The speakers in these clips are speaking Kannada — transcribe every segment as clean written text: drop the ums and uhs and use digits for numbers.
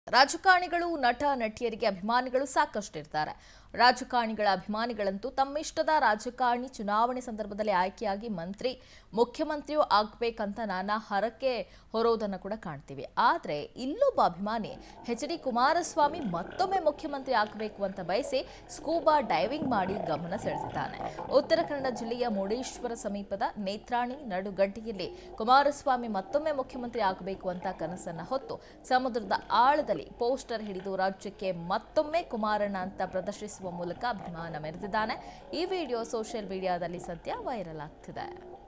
ರಾಜಕಾರಣಿಗಳು ನಟ ನಟಿಯರಿಗೆ ಅಭಿಮಾನಿಗಳು ಸಾಕಷ್ಟಿರ್ತಾರೆ. ರಾಜಕಾರಣಿಗಳ ಅಭಿಮಾನಿಗಳಂತೂ ತಮ್ಮಿಷ್ಟದ ರಾಜಕಾರಣಿ ಚುನಾವಣೆ ಸಂದರ್ಭದಲ್ಲಿ ಆಯ್ಕೆಯಾಗಿ ಮಂತ್ರಿ ಮುಖ್ಯಮಂತ್ರಿಯೂ ಆಗಬೇಕಂತ ನಾನಾ ಹರಕೆ ಹೊರೋದನ್ನು ಕೂಡ ಕಾಣ್ತೀವಿ. ಆದರೆ ಇಲ್ಲೊಬ್ಬ ಅಭಿಮಾನಿ ಎಚ್.ಡಿ. ಕುಮಾರಸ್ವಾಮಿ ಮತ್ತೊಮ್ಮೆ ಮುಖ್ಯಮಂತ್ರಿ ಆಗಬೇಕು ಅಂತ ಬಯಸಿ ಸ್ಕೂಬಾ ಡೈವಿಂಗ್ ಮಾಡಿ ಗಮನ ಸೆಳೆದಿದ್ದಾನೆ. ಉತ್ತರ ಕನ್ನಡ ಜಿಲ್ಲೆಯ ಮುರುಡೇಶ್ವರ ಸಮೀಪದ ನೇತ್ರಾಣಿ ನಡುಗಡ್ಡೆಯಲ್ಲಿ ಕುಮಾರಸ್ವಾಮಿ ಮತ್ತೊಮ್ಮೆ ಮುಖ್ಯಮಂತ್ರಿ ಆಗಬೇಕು ಅಂತ ಕನಸನ್ನ ಹೊತ್ತು ಸಮುದ್ರದ ಆಳದಲ್ಲಿ ಪೋಸ್ಟರ್ ಹಿಡಿದು ರಾಜ್ಯಕ್ಕೆ ಮತ್ತೊಮ್ಮೆ ಕುಮಾರಣ್ಣ ಅಂತ ಪ್ರದರ್ಶಿಸುವ ಮೂಲಕ ಅಭಿಮಾನ ಮೆರೆದಿದ್ದಾನೆ. ಈ ವಿಡಿಯೋ ಸೋಷಿಯಲ್ ಮೀಡಿಯಾದಲ್ಲಿ ಸದ್ಯ ವೈರಲ್ ಆಗ್ತಿದೆ.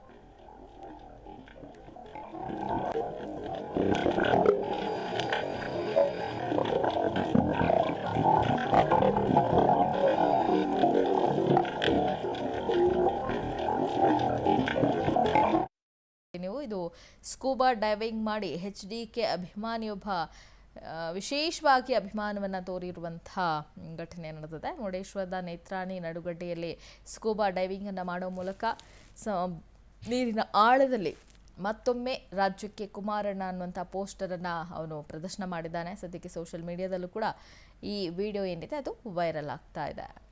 ನೀವು ಇದು ಸ್ಕೂಬಾ ಡೈವಿಂಗ್ ಮಾಡಿ ಎಚ್.ಡಿ.ಕೆ ಅಭಿಮಾನಿಯೊಬ್ಬ ವಿಶೇಷವಾಗಿ ಅಭಿಮಾನವನ್ನು ತೋರಿರುವಂತಹ ಘಟನೆ ನಡೆದಿದೆ. ಮುರುಡೇಶ್ವರದ ನೇತ್ರಾಣಿ ನಡುಗಡ್ಡೆಯಲ್ಲಿ ಸ್ಕೂಬಾ ಡೈವಿಂಗ್ ಅನ್ನು ಮಾಡೋ ಮೂಲಕ ನೀರಿನ ಆಳದಲ್ಲಿ ಮತ್ತೊಮ್ಮೆ ರಾಜ್ಯಕ್ಕೆ ಕುಮಾರಣ್ಣ ಅನ್ನುವಂಥ ಪೋಸ್ಟರನ್ನು ಅವನು ಪ್ರದರ್ಶನ ಮಾಡಿದ್ದಾನೆ. ಸದ್ಯಕ್ಕೆ ಸೋಷಿಯಲ್ ಮೀಡಿಯಾದಲ್ಲೂ ಕೂಡ ಈ ವಿಡಿಯೋ ಏನಿದೆ ಅದು ವೈರಲ್ ಆಗ್ತಾ ಇದೆ.